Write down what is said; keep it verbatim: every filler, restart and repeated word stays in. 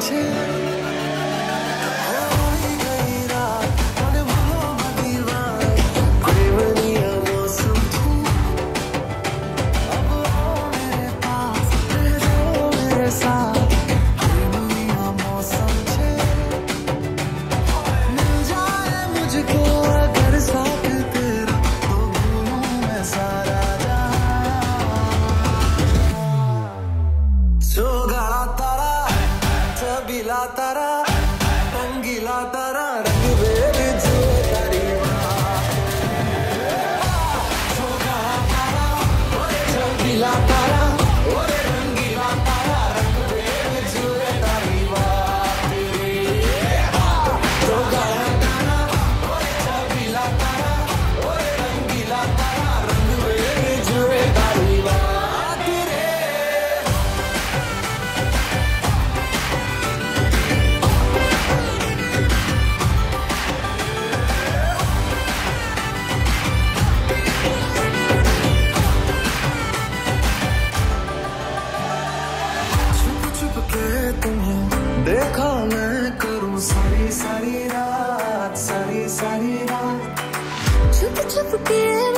पीछे हो ही गई रात, अरे भूलो मत दीवार, बेवनिया मौसम तू, अब आओ मेरे पास, रह जाओ मेरे साथ, बेवनिया मौसम छे, मिल जाए मुझको अगर साथ तेरा, तो भूलूं मैं सारा सोगाड़ा तारा, छबीला तारा, रंगीला तारा, रंग बेर जुए तारी बात। सोगाड़ा तारा, छबीला तारा, ओरे रंगीला तारा, रंग बेर जुए तारी बात। सोगाड़ा तारा, छबीला तारा, ओरे रंगीला तारा, रंग बेर जुए तारी बात। तुम्हें देखा मैं करूं सारी सारी रात, सारी सारी रात, छुप छुप के